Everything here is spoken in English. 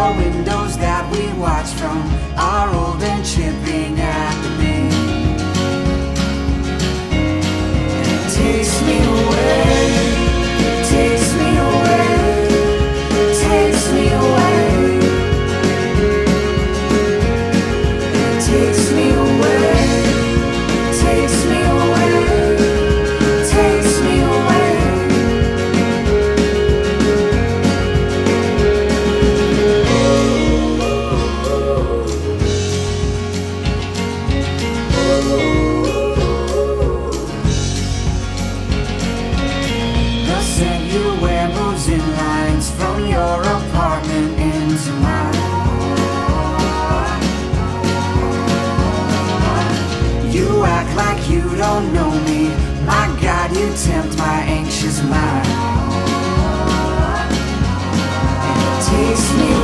the windows that we watch from are old and chipping at the beam. And it takes me away, takes me away, takes me away. It takes me away, takes me away, takes me away. The scent you wear moves in lines from your apartment into mine. You act like you don't know me. My God, you tempt my anxious mind. And it takes me